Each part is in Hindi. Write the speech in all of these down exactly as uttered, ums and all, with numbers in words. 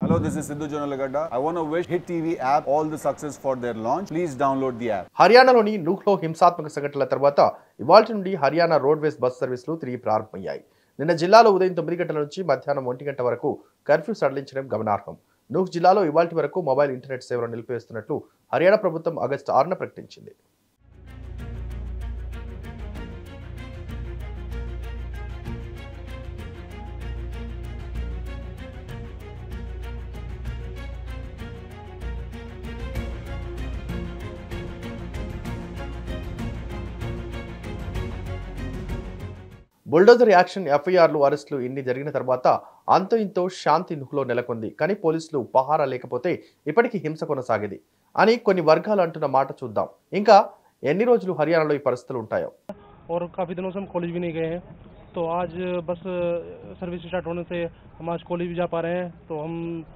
Hello, this is Hittvtelugunews. I want to wish Hit T V app all the success for their launch. Please download the app. హర్యానాలోని నూహ్లో హింసాత్మక సంఘటనల తర్వాత ఇవాల్టి నుండి హర్యానా రోడ్వేస్ బస్ సర్వీసులు తిరిగి ప్రారంభమయ్యాయి. నిన్న జిల్లాలో ఉదయం తొమ్మిది గంటల నుంచి మధ్యాహ్నం ఒంటి గంట వరకు కర్ఫ్యూ సడలించడం గమనార్హం. నూహ్ జిల్లాలో ఇవాల్టి వరకు మొబైల్ ఇంటర్నెట్ సేవలను నిలిపివేస్తున్నట్లు హర్యానా ప్రభుత్వం ఆగస్టు ఆరున ప్రకటించింది. బుల్డోజర్ యాక్షన్, ఎఫ్ఐఆర్లు, అరెస్టులు ఇన్ని జరిగిన తర్వాత అంతో ఇంతో శాంతి నూహ్లో నెలకొంది. కానీ పోలీసులు పహారా లేకపోతే ఇప్పటికీ హింస కొనసాగేది అని కొన్ని వర్గాలు అంటున్న మాట చూద్దాం. ఇంకా ఎన్ని రోజులు హర్యానాలో ఈ పరిస్థితులు ఉంటాయో. और काफ़ी दिनों से हम कॉलेज भी नहीं गए हैं, तो आज बस सर्विस स्टार्ट होने से हम आज कॉलेज भी जा पा रहे हैं. तो हम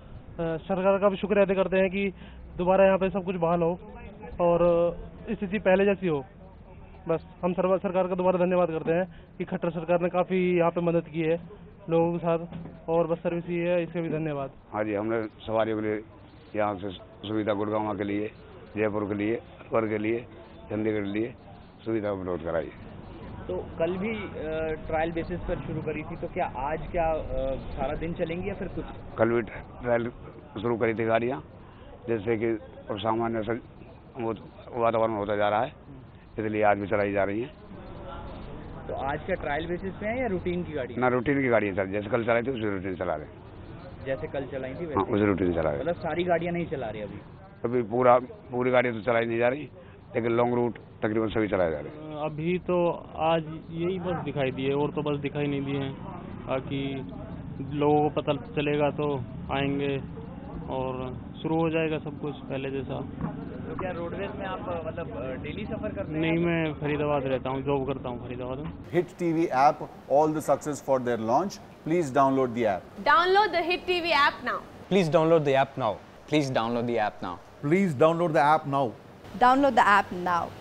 सरकार का भी शुक्रिया अदा करते हैं कि दोबारा यहाँ पे सब कुछ बहाल हो और स्थिति पहले जैसी हो. बस हम सरकार का दोबारा धन्यवाद करते हैं कि खट्टर सरकार ने काफ़ी यहाँ पे मदद की है लोगों के साथ, और बस सर्विस ये है, इसका भी धन्यवाद. हाँ जी, हमने सवारियों के लिए यहाँ से सुविधा गुड़गांव के लिए, जयपुर के लिए, अलवर के लिए, चंडीगढ़ के लिए सुविधा उपलब्ध कराई. तो कल भी ट्रायल बेसिस पर शुरू करी थी, तो क्या आज क्या सारा दिन चलेंगी या फिर कुछ? कल भी ट्रायल शुरू करी थी गाड़ियाँ, जैसे कि सामान्य से वातावरण होता जा रहा है, इसलिए आज भी चलाई जा रही है. तो आज क्या ट्रायल बेसिस पे है या रूटीन की गाड़ी? ना, रूटीन की गाड़ी है सर, जैसे कल चलाई थी उसी रूटीन चला रहे. जैसे कल चलाई थी हाँ, उसी रूटीन चला रहे. मतलब सारी गाड़ियाँ नहीं चला रही अभी? अभी पूरा पूरी गाड़ी तो चलाई नहीं जा रही, लेकिन लॉन्ग रूट तकरीबन सभी चलाए जा रहे. अभी तो आज यही बस दिखाई दिए, और तो बस दिखाई नहीं दिए हैं. बाकी लोगों को पता चलेगा तो आएंगे और शुरू हो जाएगा सब कुछ पहले जैसा. तो क्या रोडवेज में आप मतलब डेली सफर करते हैं? नहीं, मैं फरीदाबाद रहता हूँ, जॉब करता हूँ फरीदाबाद में. Hit T V app all the success for their launch. Please download the app. Download the Hit T V app now. Please download the app now. Please download the app now. Please download the app now. Download the app now.